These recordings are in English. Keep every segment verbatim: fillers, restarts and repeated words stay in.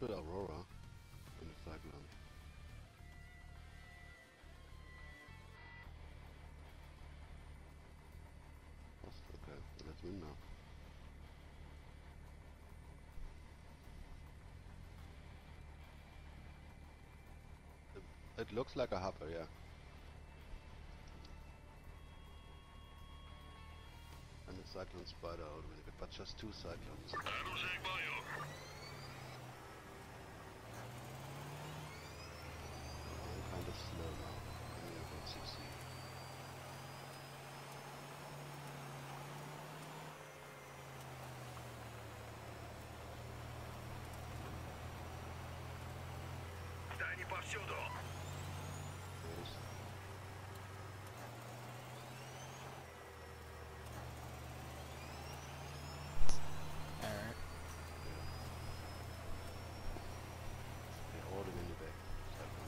with Aurora in the Cyclone. Okay, let's win now. It looks like a hopper, yeah. And the Cyclone Spider out with it, but just two Cyclones. I'm kind of slow now. I'm only about sixty. Они повсюду. Yes. Alright. They're all in the back. Cyclone.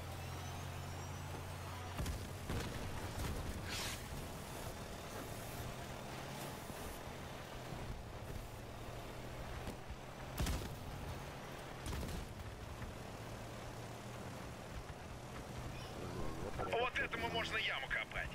Вот этому можно яму копать.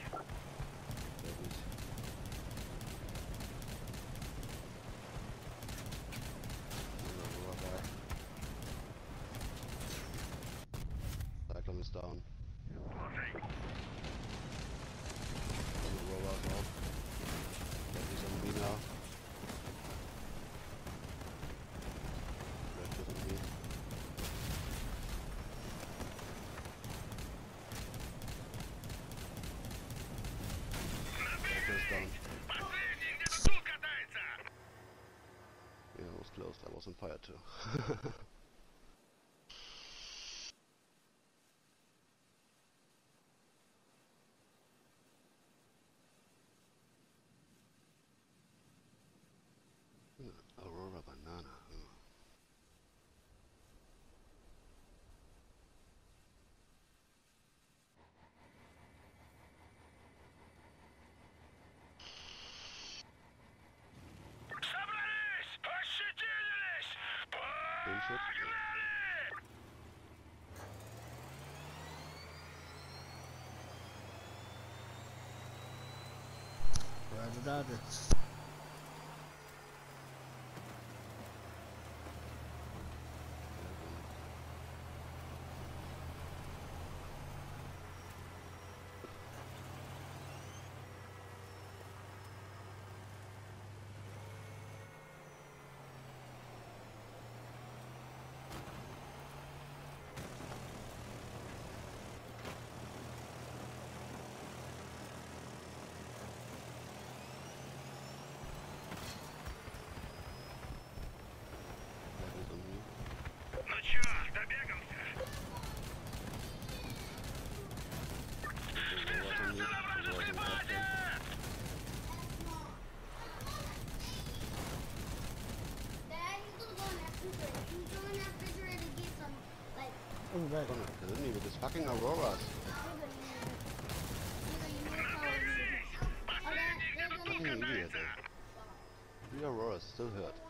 Cyclone is down. Ложей. Roll out now. That is on me now. Red is on me. That is down. Последний где-то тут катается. Yeah, it was close. I was on fire too. Aurora banana. Oh. Собрались! Ощетинились! Bullshit. Погнали! Roger, Dodger. That is on me. Ну чё, добегался? Aurora on me. На вражеской Aurora on базе! Dad, he's gonna go in that refrigerator. He's going in that refrigerator to get some, like, I'm back. Gonna kill me with his fucking Auroras. sugar in there. You know, you know how it is. Oh, Dad, Последний где-то they're тут gonna- Fucking idiot, катается. eh? Three Auroras still hurt.